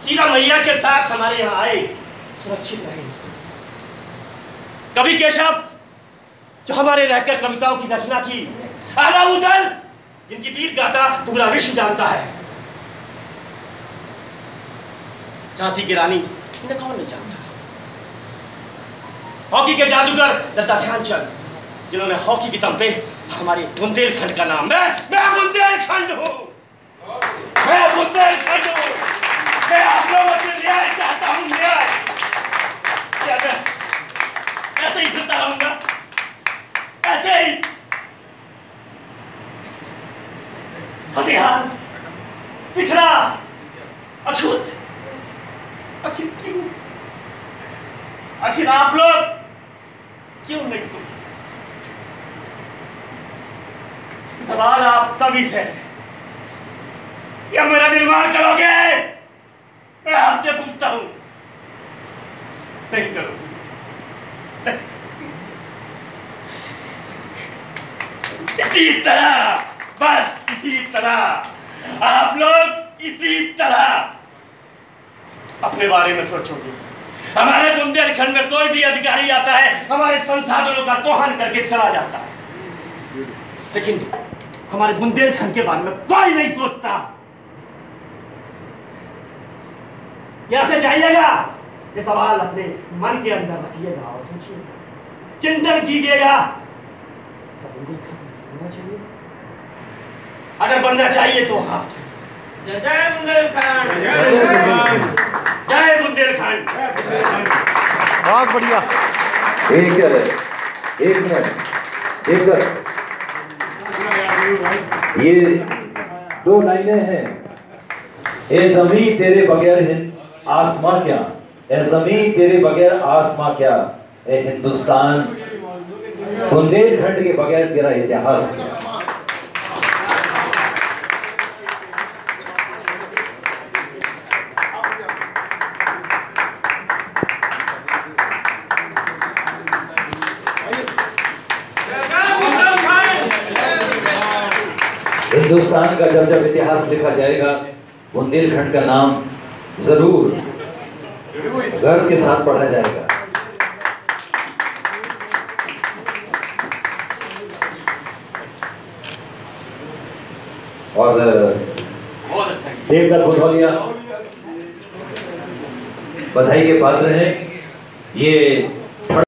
कीरा मैया के साथ हमारे यहाँ आए, सुरक्षित रहे। कवि केशव जो हमारे रहकर कविताओं की रचना की, अलाउद्दीन जिनकी वीर गाथा पूरा विश्व जानता है, झांसी की रानी इन्हें कौन नहीं जानता, हॉकी के जादूगर लता ध्यानचंद जिन्होंने हॉकी की दम पे हमारे बुंदेलखंड का नाम, मैं बुंदेलखंड हूं, मैं बुंदेलखंड हूं, मैं आप लोगों से न्याय चाहता हूं, न्याय। क्या मैं ऐसे ही फिरता रहूंगा, ऐसे ही फतेहाल पिछड़ा अछूत? आखिर क्यों, आखिर आप लोग क्यों नहीं सोचते? सवाल आप सभी से, क्या मेरा निर्माण करोगे? मैं आपसे पूछता हूं, नहीं करोगे? इसी तरह, बस इसी तरह आप लोग इसी तरह अपने बारे में सोचोगे। हमारे बुंदेलखंड में कोई भी अधिकारी आता है, हमारे संसाधनों का दोहन करके चला जाता है, लेकिन हमारे बुंदेलखंड के बारे में कोई नहीं सोचता। यहां से जाइएगा, ये सवाल अपने मन के अंदर रखिएगा और सोचिएगा, चिंतन कीजिएगा। बनना चाहिए, अगर बनना चाहिए तो आप जय जय बुंदेलखंड, जय बुंदेलखंड। बहुत बढ़िया। एक मिनट, ये 2 लाइनें हैं। ए ज़मीं तेरे बगैर आसमां क्या, ए ज़मीं तेरे बगैर आसमां क्या, ए हिंदुस्तान बुंदेलखंड के बगैर तेरा इतिहास। हिंदुस्तान का जब इतिहास लिखा जाएगा, बुंदेलखंड का नाम जरूर गर्व के साथ पढ़ा जाएगा। और देवदत्त बुधौलिया बधाई के पात्र हैं। ये